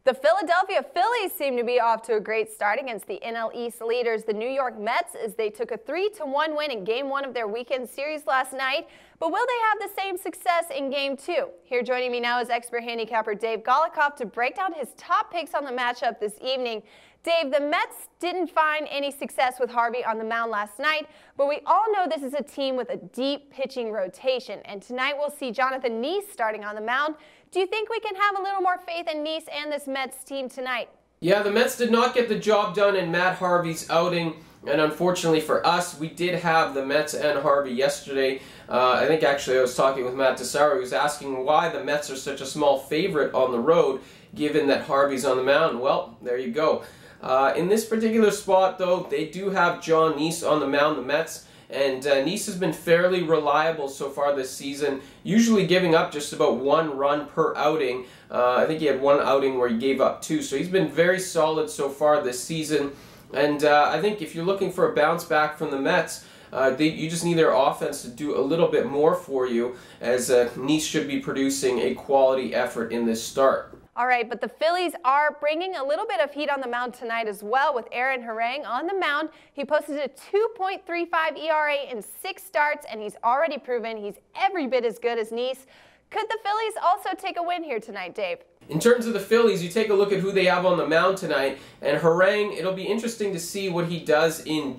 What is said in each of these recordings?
The Philadelphia Phillies seem to be off to a great start against the NL East leaders, the New York Mets, as they took a 3-1 win in Game 1 of their weekend series last night. But will they have the same success in Game 2? Here joining me now is expert handicapper Dave Golikoff to break down his top picks on the matchup this evening. Dave, the Mets didn't find any success with Harvey on the mound last night, but we all know this is a team with a deep pitching rotation, and tonight we'll see Jonathan Niese starting on the mound. Do you think we can have a little more faith in Niese and this Mets team tonight? Yeah, the Mets did not get the job done in Matt Harvey's outing, and unfortunately for us, we did have the Mets and Harvey yesterday. I think actually I was talking with Matt Tessaro, who was asking why the Mets are such a small favorite on the road, given that Harvey's on the mound. Well, there you go. In this particular spot, though, they do have Jon Niese on the mound, the Mets, and Niese has been fairly reliable so far this season, usually giving up just about 1 run per outing. I think he had 1 outing where he gave up 2, so he's been very solid so far this season. And I think if you're looking for a bounce back from the Mets, you just need their offense to do a little bit more for you, as Niese should be producing a quality effort in this start. All right, but the Phillies are bringing a little bit of heat on the mound tonight as well with Aaron Harang on the mound. He posted a 2.35 ERA in 6 starts, and he's already proven he's every bit as good as Niese. Could the Phillies also take a win here tonight, Dave? In terms of the Phillies, you take a look at who they have on the mound tonight, and Harang, it'll be interesting to see what he does in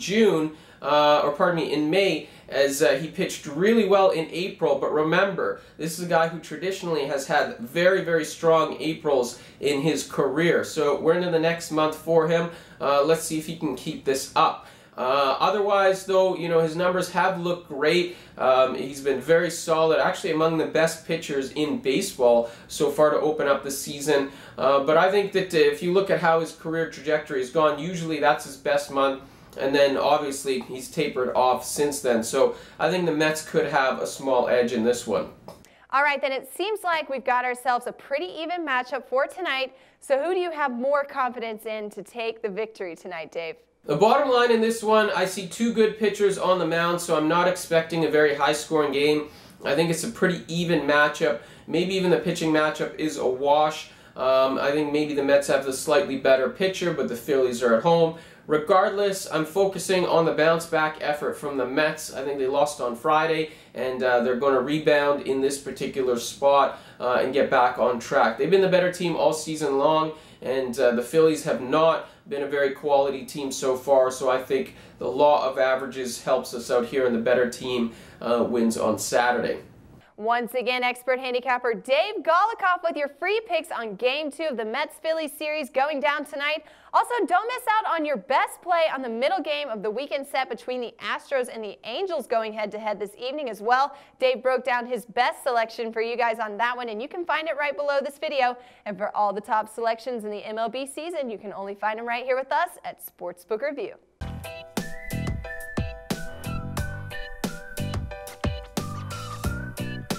in May, as he pitched really well in April. But remember, this is a guy who traditionally has had very, very strong Aprils in his career. So we're into the next month for him. Let's see if he can keep this up. Otherwise, though, you know, his numbers have looked great. He's been very solid, actually among the best pitchers in baseball so far to open up the season. But I think that if you look at how his career trajectory has gone, usually that's his best month. And then, obviously, he's tapered off since then. So I think the Mets could have a small edge in this one. All right, then it seems like we've got ourselves a pretty even matchup for tonight. So who do you have more confidence in to take the victory tonight, Dave? The bottom line in this one, I see 2 good pitchers on the mound, so I'm not expecting a very high-scoring game. I think it's a pretty even matchup. Maybe even the pitching matchup is a wash. I think maybe the Mets have the slightly better pitcher, but the Phillies are at home. Regardless, I'm focusing on the bounce-back effort from the Mets. I think they lost on Friday, and they're going to rebound in this particular spot and get back on track. They've been the better team all season long, and the Phillies have not been a very quality team so far, so I think the law of averages helps us out here, and the better team wins on Saturday. Once again, expert handicapper Dave Golikoff with your free picks on Game 2 of the Mets-Phillies series going down tonight. Also, don't miss out on your best play on the middle game of the weekend set between the Astros and the Angels going head-to-head this evening as well. Dave broke down his best selection for you guys on that one, and you can find it right below this video. And for all the top selections in the MLB season, you can only find them right here with us at Sportsbook Review.